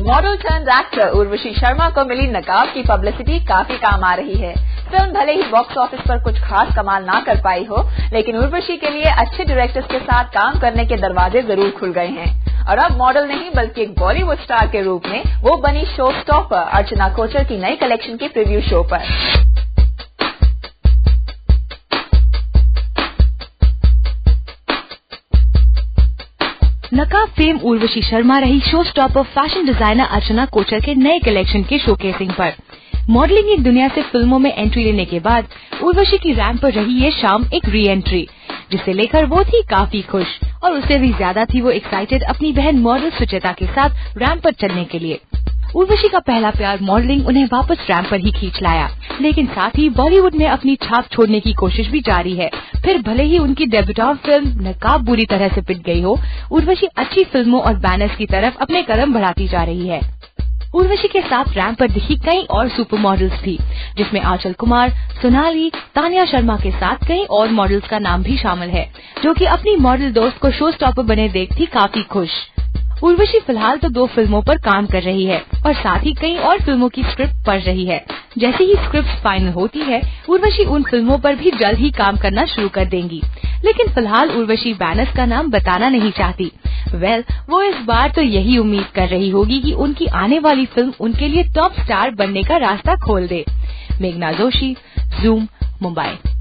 Model turned actor Urvashi Sharma को मिली नकाब की पब्लिसिटी काफी काम आ रही है। फिल्म भले ही बॉक्स ऑफिस पर कुछ खास कमाल ना कर पाई हो, लेकिन उर्वशी के लिए अच्छे डायरेक्टर्स के साथ काम करने के दरवाजे जरूर खुल गए हैं और अब मॉडल नहीं बल्कि एक बॉलीवुड स्टार के रूप में वो बनी शो स्टॉपर अर्चना कोचर की नई कलेक्शन के प्रीव्यू शो पर। नकाब फेम उर्वशी शर्मा रही show stopper fashion designer Archana Kochhar के नए कलेक्शन के शोकेसिंग पर। मॉडलिंग की दुनिया से फिल्मों में एंट्री लेने के बाद उर्वशी की रैंप पर रही ये शाम एक री एंट्री, जिसे लेकर वो थी काफी खुश और उससे भी ज्यादा थी वो एक्साइटेड अपनी बहन मॉडल सुचिता के साथ रैंप पर चलने के लिए। उर्वशी का पहला प्यार मॉडलिंग उन्हें वापस रैंप पर ही खींच लाया, लेकिन साथ ही बॉलीवुड में अपनी छाप छोड़ने की कोशिश भी जारी है। फिर भले ही उनकी डेब्यूटेंट फिल्म नकाब बुरी तरह से पिट गई हो, उर्वशी अच्छी फिल्मों और बैनर्स की तरफ अपने कदम बढ़ाती जा रही है। उर्वशी के साथ रैंप पर दिखी कई और सुपर मॉडल्स थी, जिसमें आंचल कुमार, सोनाली, तानिया शर्मा के साथ कई और मॉडल्स का नाम भी शामिल है, जो कि अपनी मॉडल दोस्त को शो स्टॉपर बने देख थी काफी खुश। उर्वशी फिलहाल तो 2 फिल्मों पर काम कर रही है और साथ ही कई और फिल्मों की स्क्रिप्ट पढ़ रही है। जैसे ही स्क्रिप्ट फाइनल होती है, उर्वशी उन फिल्मों पर भी जल्द ही काम करना शुरू कर देंगी, लेकिन फिलहाल उर्वशी बैनर्स का नाम बताना नहीं चाहती। वो इस बार तो यही उम्मीद कर रही होगी कि उनकी आने वाली फिल्म उनके लिए टॉप स्टार बनने का रास्ता खोल दे। मेघना जोशी, ज़ूम, मुंबई।